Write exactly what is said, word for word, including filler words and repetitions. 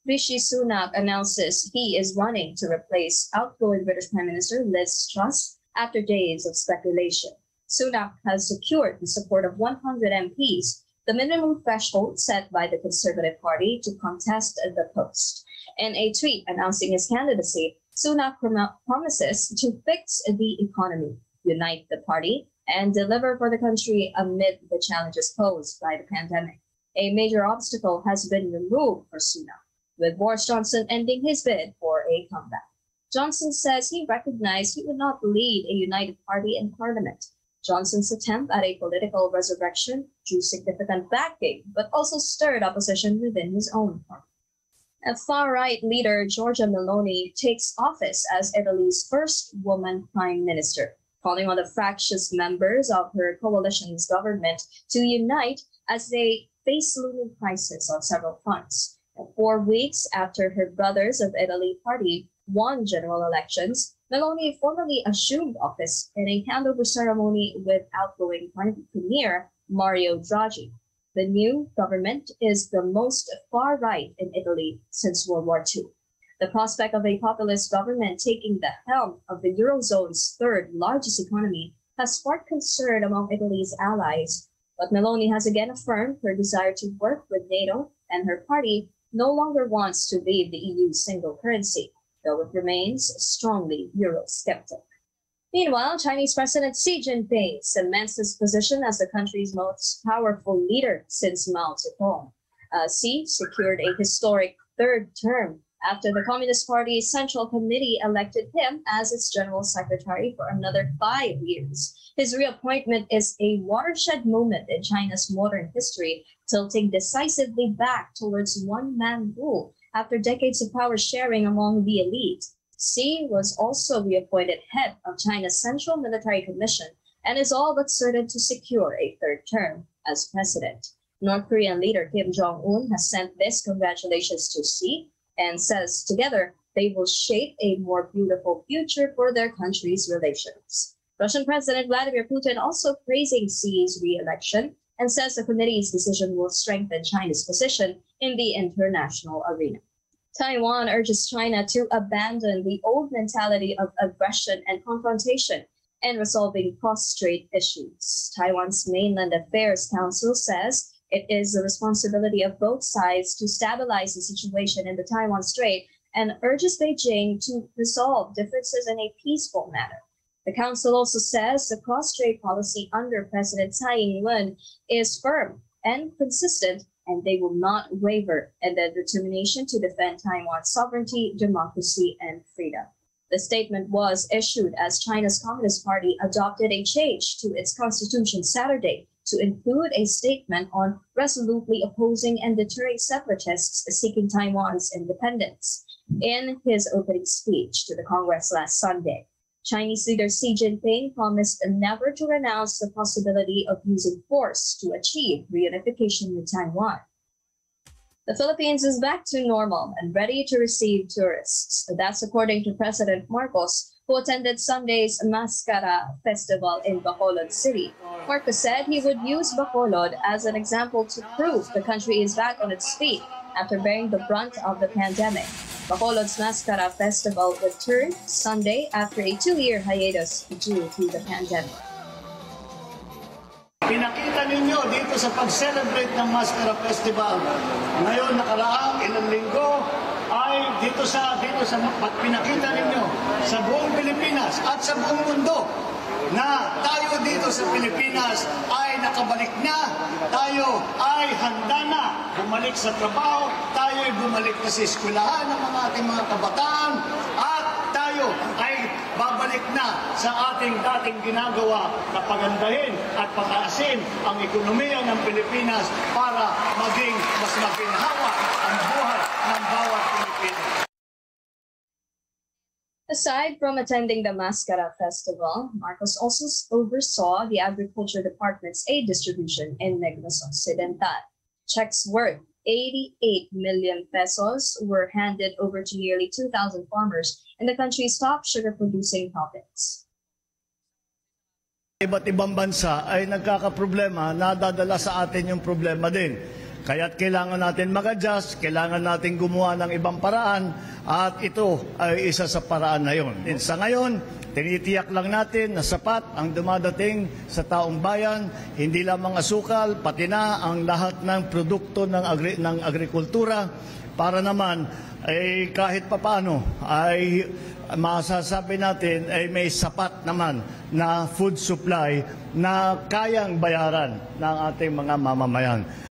Rishi Sunak announces he is running to replace outgoing British Prime Minister Liz Truss after days of speculation. Sunak has secured the support of one hundred M Ps, the minimum threshold set by the Conservative Party to contest the post. In a tweet announcing his candidacy, Sunak prom- promises to fix the economy, unite the party, and deliver for the country amid the challenges posed by the pandemic. A major obstacle has been removed for Sunak, with Boris Johnson ending his bid for a comeback. Johnson says he recognized he would not lead a united party in Parliament. Johnson's attempt at a political resurrection drew significant backing, but also stirred opposition within his own party. A far-right leader, Giorgia Meloni, takes office as Italy's first woman prime minister, calling on the fractious members of her coalition's government to unite as they face looming crisis on several fronts. Four weeks after her Brothers of Italy party won general elections, Meloni formally assumed office in a handover ceremony with outgoing party premier Mario Draghi. The new government is the most far-right in Italy since World War Two. The prospect of a populist government taking the helm of the Eurozone's third largest economy has sparked concern among Italy's allies. But Meloni has again affirmed her desire to work with NATO, and her party no longer wants to leave the E U's single currency, though it remains strongly Eurosceptic. Meanwhile, Chinese President Xi Jinping cements his position as the country's most powerful leader since Mao Zedong. Uh, Xi secured a historic third term after the Communist Party's Central Committee elected him as its general secretary for another five years. His reappointment is a watershed moment in China's modern history, tilting decisively back towards one-man rule after decades of power sharing among the elite. Xi was also reappointed head of China's Central Military Commission and is all but certain to secure a third term as president. North Korean leader Kim Jong-un has sent this congratulations to Xi and says together they will shape a more beautiful future for their country's relations. Russian President Vladimir Putin also praising Xi's re-election and says the committee's decision will strengthen China's position in the international arena. Taiwan urges China to abandon the old mentality of aggression and confrontation and resolving cross-strait issues. Taiwan's Mainland Affairs Council says it is the responsibility of both sides to stabilize the situation in the Taiwan Strait and urges Beijing to resolve differences in a peaceful manner. The council also says the cross-strait policy under President Tsai Ing-wen is firm and consistent, and they will not waver in their determination to defend Taiwan's sovereignty, democracy, and freedom. The statement was issued as China's Communist Party adopted a change to its constitution Saturday to include a statement on resolutely opposing and deterring separatists seeking Taiwan's independence. In his opening speech to the Congress last Sunday, Chinese leader Xi Jinping promised never to renounce the possibility of using force to achieve reunification with Taiwan. The Philippines is back to normal and ready to receive tourists. That's according to President Marcos, who attended Sunday's Mascara Festival in Bacolod City. Marcos said he would use Bacolod as an example to prove the country is back on its feet after bearing the brunt of the pandemic. Bacolod's Mascara Festival returned Sunday after a two-year hiatus due to the pandemic. Pinakita ninyo dito sa pag-celebrate ng Mascara Festival. Ngayon nakaraang ilang linggo ay dito sa dito sa pinakita ninyo sa buong Pilipinas at sa buong mundo na tayo dito sa Pilipinas ay nakabalik na, tayo ay handa na bumalik sa trabaho, tayo ay bumalik na sa eskwelahan ng mga ating mga kabataan, at tayo ay babalik na sa ating dating ginagawa na pagandahin at pataasin ang ekonomiya ng Pilipinas para maging mas maginhawa ang buhay ng bawat Pilipino. Aside from attending the Mascara Festival, Marcos also oversaw the Agriculture Department's aid distribution in Negros Occidental. Checks worth eighty-eight million pesos were handed over to nearly two thousand farmers in the country's top sugar-producing province. Iba't ibang bansa ay nagkakaproblema, nadadala sa atin yung problema din. Kaya't kailangan natin mag-adjust, kailangan natin gumawa ng ibang paraan, at ito ay isa sa paraan na yun. And sa ngayon, tinitiyak lang natin na sapat ang dumadating sa taong bayan, hindi lamang asukal, pati na ang lahat ng produkto ng, agri- ng agrikultura, para naman ay kahit papano ay masasabi natin ay may sapat naman na food supply na kayang bayaran ng ating mga mamamayan.